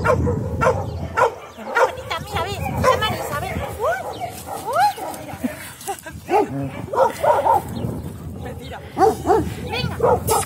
Bonita, mira, ve. Está Marisa, ve. Uy. Mentira. Venga.